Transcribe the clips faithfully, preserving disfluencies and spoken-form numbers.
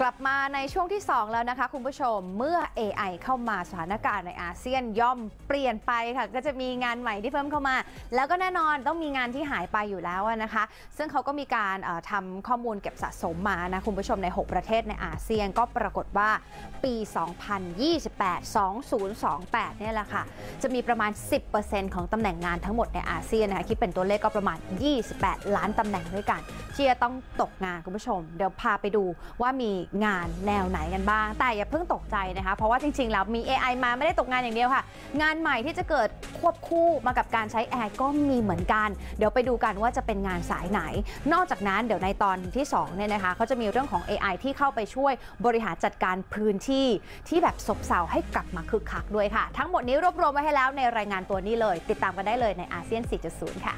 กลับมาในช่วงที่สองแล้วนะคะคุณผู้ชมเมื่อ เอ ไอ เข้ามาสถานการณ์ในอาเซียนย่อมเปลี่ยนไปค่ะก็จะมีงานใหม่ที่เพิ่มเข้ามาแล้วก็แน่นอนต้องมีงานที่หายไปอยู่แล้วนะคะซึ่งเขาก็มีการทำข้อมูลเก็บสะสมมานะคุณผู้ชมในหกประเทศในอาเซียนก็ปรากฏว่าปี สองพันยี่สิบแปด สองพันยี่สิบแปด เนี่ยแหละค่ะจะมีประมาณ สิบเปอร์เซ็นต์ ของตำแหน่งงานทั้งหมดในอาเซียนนะคะคิดเป็นตัวเลขก็ประมาณยี่สิบแปดล้านตำแหน่งด้วยกันที่จะต้องตกงานคุณผู้ชมเดี๋ยวพาไปดูว่ามีงานแนวไหนกันบ้างแต่อย่าเพิ่งตกใจนะคะเพราะว่าจริงๆแล้วมี เอ ไอ มาไม่ได้ตกงานอย่างเดียวค่ะงานใหม่ที่จะเกิดควบคู่มากับการใช้ เอ ไอ ก็มีเหมือนกันเดี๋ยวไปดูกันว่าจะเป็นงานสายไหนนอกจากนั้นเดี๋ยวในตอนที่สองเนี่ยนะคะเขาจะมีเรื่องของ เอ ไอ ที่เข้าไปช่วยบริหารจัดการพื้นที่ที่แบบซบเซาให้กลับมาคึกคักด้วยค่ะทั้งหมดนี้รวบรวมไว้ให้แล้วในรายงานตัวนี้เลยติดตามกันได้เลยในอาเซียน สี่จุดศูนย์ ค่ะ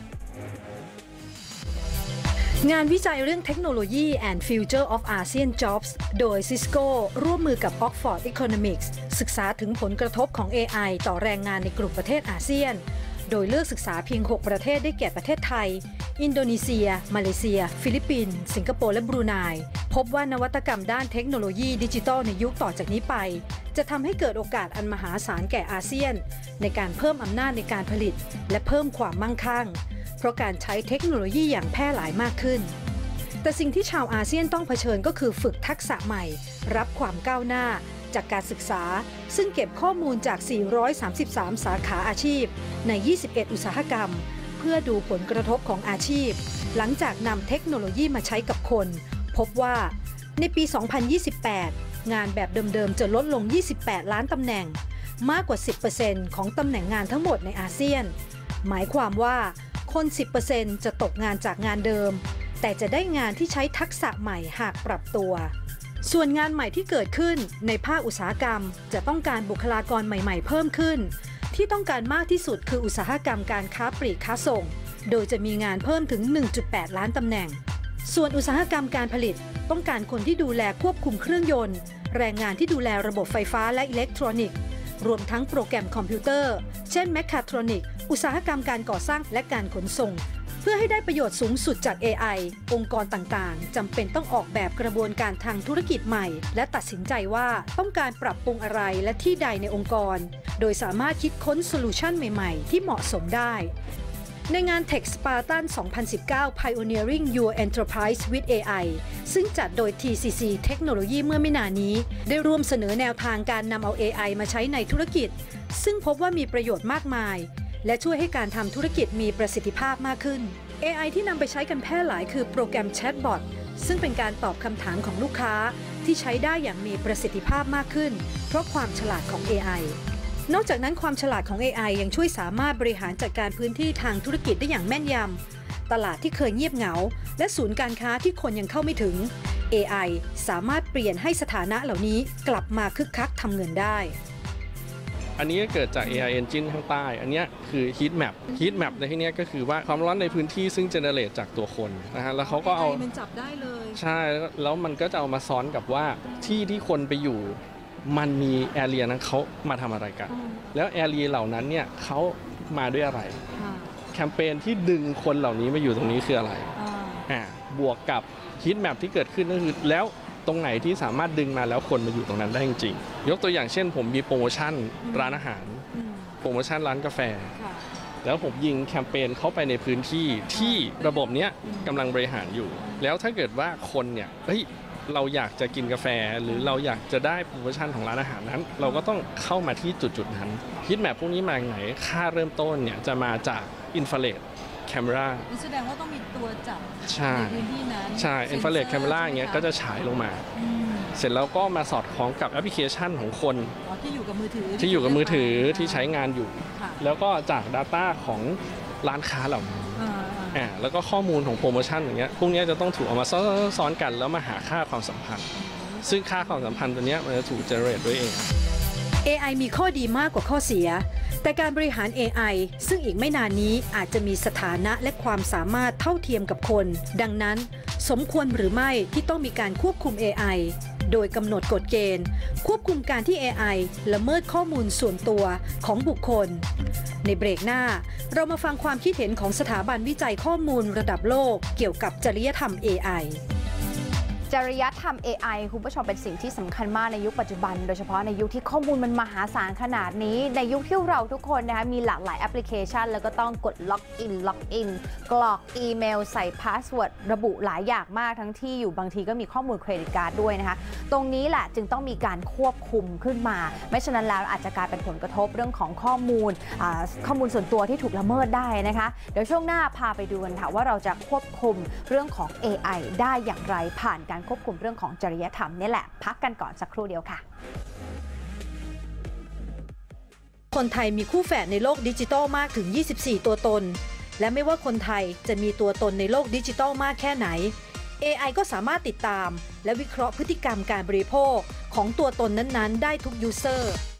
งานวิจัยเรื่องเทคโนโลยี and Future of ASEAN Jobs โดย Cisco ร่วมมือกับ Oxford Economics ศึกษาถึงผลกระทบของ เอ ไอ ต่อแรงงานในกลุ่มประเทศอาเซียนโดยเลือกศึกษาเพียงหกประเทศได้แก่ประเทศไทยอินโดนีเซียมาเลเซียฟิลิปปินส์สิงคโปร์และบรูไนพบว่านวัตกรรมด้านเทคโนโลยีดิจิทัลในยุคต่อจากนี้ไปจะทำให้เกิดโอกาสอันมหาศาลแก่อาเซียนในการเพิ่มอำนาจในการผลิตและเพิ่มความมั่งคั่งเพราะการใช้เทคโนโลยีอย่างแพร่หลายมากขึ้นแต่สิ่งที่ชาวอาเซียนต้องเผชิญก็คือฝึกทักษะใหม่รับความก้าวหน้าจากการศึกษาซึ่งเก็บข้อมูลจากสี่ร้อยสามสิบสามสาขาอาชีพในยี่สิบเอ็ดอุตสาหกรรมเพื่อดูผลกระทบของอาชีพหลังจากนำเทคโนโลยีมาใช้กับคนพบว่าในปี สองพันยี่สิบแปด งานแบบเดิมๆจะลดลงยี่สิบแปดล้านตำแหน่งมากกว่า สิบเปอร์เซ็นต์ ของตำแหน่งงานทั้งหมดในอาเซียนหมายความว่าคน สิบเปอร์เซ็นต์ จะตกงานจากงานเดิมแต่จะได้งานที่ใช้ทักษะใหม่หากปรับตัวส่วนงานใหม่ที่เกิดขึ้นในภาคอุตสาหกรรมจะต้องการบุคลากรใหม่ๆเพิ่มขึ้นที่ต้องการมากที่สุดคืออุตสาหกรรมการค้าปลีกค้าส่งโดยจะมีงานเพิ่มถึง หนึ่งจุดแปด ล้านตำแหน่งส่วนอุตสาหกรรมการผลิตต้องการคนที่ดูแลควบคุมเครื่องยนต์แรงงานที่ดูแลระบบไฟฟ้าและอิเล็กทรอนิกส์รวมทั้งโปรแกรมคอมพิวเตอร์เช่นแมคคาทรอนิกอุตสาหกรรมการก่อสร้างและการขนส่งเพื่อให้ได้ประโยชน์สูงสุดจาก เอ ไอ องค์กรต่างๆจำเป็นต้องออกแบบกระบวนการทางธุรกิจใหม่และตัดสินใจว่าต้องการปรับปรุงอะไรและที่ใดในองค์กรโดยสามารถคิดค้นโซลูชันใหม่ๆที่เหมาะสมได้ในงาน Tech Spartan สองพันสิบเก้า Pioneering Your Enterprise with เอ ไอ ซึ่งจัดโดย ที ซี ซี เทคโนโลยีเมื่อไม่นานนี้ได้ร่วมเสนอแนวทางการนำเอา เอ ไอ มาใช้ในธุรกิจซึ่งพบว่ามีประโยชน์มากมายและช่วยให้การทำธุรกิจมีประสิทธิภาพมากขึ้น เอ ไอ ที่นำไปใช้กันแพร่หลายคือโปรแกรมแชทบอทซึ่งเป็นการตอบคำถามของลูกค้าที่ใช้ได้อย่างมีประสิทธิภาพมากขึ้นเพราะความฉลาดของ เอ ไอ นอกจากนั้นความฉลาดของ เอ ไอ ยังช่วยสามารถบริหารจัดการพื้นที่ทางธุรกิจได้อย่างแม่นยำตลาดที่เคยเงียบเหงาและศูนย์การค้าที่คนยังเข้าไม่ถึง เอ ไอ สามารถเปลี่ยนให้สถานะเหล่านี้กลับมาคึกคักทำเงินได้อันนี้ก็เกิดจาก เอ ไอ Engine ข้างใต้อันนี้คือ Heat Map Heat Map ในที่นี้ก็คือว่าความร้อนในพื้นที่ซึ่ง generate จากตัวคนนะฮะแล้วเขาก็เอามันจับได้เลยใช่แล้วมันก็จะเอามาซ้อนกับว่าที่ที่คนไปอยู่มันมีแอเรียนั้นเขามาทำอะไรกันแล้วแอเรียเหล่านั้นเนี่ยเขามาด้วยอะไรแคมเปญที่ดึงคนเหล่านี้มาอยู่ตรงนี้คืออะไรอ่าบวกกับ Heat Map ที่เกิดขึ้นก็คือแล้วตรงไหนที่สามารถดึงมาแล้วคนมาอยู่ตรงนั้นได้จริงๆยกตัวอย่างเช่นผมมีโปรโมชั่นร้านอาหารโปรโมชั่นร้านกาแฟแล้วผมยิงแคมเปญเข้าไปในพื้นที่ที่ระบบนี้กำลังบริหารอยู่แล้วถ้าเกิดว่าคนเนี่ยเฮ้ยเราอยากจะกินกาแฟหรือเราอยากจะได้โปรโมชั่นของร้านอาหารนั้นเราก็ต้องเข้ามาที่จุดๆนั้นฮิตแมปพวกนี้มาจากไหนค่าเริ่มต้นเนี่ยจะมาจากอินฟราเรดแคมราแสดงว่าต้องมีตัวจับในพื้นที่นั้นใช่อินฟราเรดแคมราอย่างเงี้ยก็จะฉายลงมาเสร็จแล้วก็มาสอดคล้องกับแอปพลิเคชันของคนที่อยู่กับมือถือที่อยู่กับมือถือที่ใช้งานอยู่แล้วก็จาก Data ของร้านค้าเหล่านี้อ่าแล้วก็ข้อมูลของโปรโมชั่นอย่างเงี้ยพวกนี้จะต้องถูกเอามาซ้อนกันแล้วมาหาค่าความสัมพันธ์ซึ่งค่าความสัมพันธ์ตัวนี้มันจะถูกเจเนเรตด้วยเองเอ ไอ มีข้อดีมากกว่าข้อเสียแต่การบริหาร เอ ไอ ซึ่งอีกไม่นานนี้อาจจะมีสถานะและความสามารถเท่าเทียมกับคนดังนั้นสมควรหรือไม่ที่ต้องมีการควบคุม เอ ไอ โดยกำหนดกฎเกณฑ์ควบคุมการที่ เอ ไอ ละเมิดข้อมูลส่วนตัวของบุคคลในเบรกหน้าเรามาฟังความคิดเห็นของสถาบันวิจัยข้อมูลระดับโลกเกี่ยวกับจริยธรรม เอ ไอจริยธรรม เอ ไอ คุณผู้ชมเป็นสิ่งที่สำคัญมากในยุคปัจจุบันโดยเฉพาะในยุคที่ข้อมูลมันมหาศาลขนาดนี้ในยุคที่เราทุกคนนะคะมีหลากหลายแอปพลิเคชันแล้วก็ต้องกดล็อกอินล็อกอินกรอกอีเมลใส่พาสเวิร์ดระบุหลายอย่างมากทั้งที่อยู่บางทีก็มีข้อมูลเครดิตการ์ดด้วยนะคะตรงนี้แหละจึงต้องมีการควบคุมขึ้นมาไม่ฉะนั้นแล้วอาจจะกลายเป็นผลกระทบเรื่องของข้อมูลข้อมูลส่วนตัวที่ถูกละเมิดได้นะคะเดี๋ยวช่วงหน้าพาไปดูกันค่ะว่าเราจะควบคุมเรื่องของ เอ ไอ ได้อย่างไรผ่านการควบคุมเรื่องของจริยธรรมนี่แหละพักกันก่อนสักครู่เดียวค่ะคนไทยมีคู่แฝดในโลกดิจิทัลมากถึงยี่สิบสี่ตัวตนและไม่ว่าคนไทยจะมีตัวตนในโลกดิจิทัลมากแค่ไหน เอ ไอ ก็สามารถติดตามและวิเคราะห์พฤติกรรมการบริโภคของตัวตนนั้นๆได้ทุกยูเซอร์